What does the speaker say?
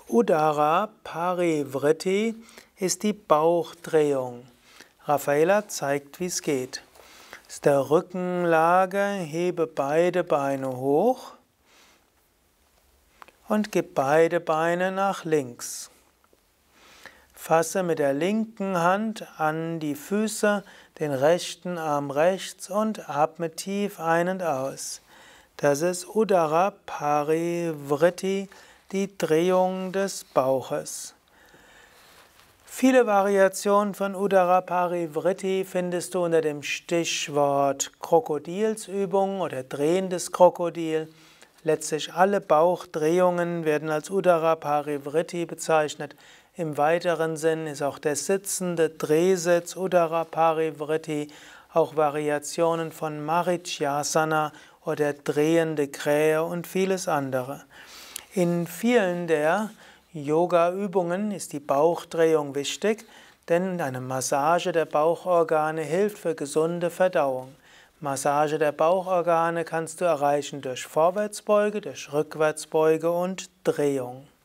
Udara Parivritti ist die Bauchdrehung. Raffaella zeigt, wie es geht. Aus der Rückenlage hebe beide Beine hoch und gib beide Beine nach links. Fasse mit der linken Hand an die Füße, den rechten Arm rechts und atme tief ein und aus. Das ist Udara Parivritti, die Drehung des Bauches. Viele Variationen von Udara Parivritti findest du unter dem Stichwort Krokodilsübung oder drehendes Krokodil. Letztlich alle Bauchdrehungen werden als Udara Parivritti bezeichnet. Im weiteren Sinn ist auch der sitzende Drehsitz Udara Parivritti, auch Variationen von Marichyasana oder drehende Krähe und vieles andere. In vielen der Yoga-Übungen ist die Bauchdrehung wichtig, denn eine Massage der Bauchorgane hilft für gesunde Verdauung. Massage der Bauchorgane kannst du erreichen durch Vorwärtsbeuge, durch Rückwärtsbeuge und Drehung.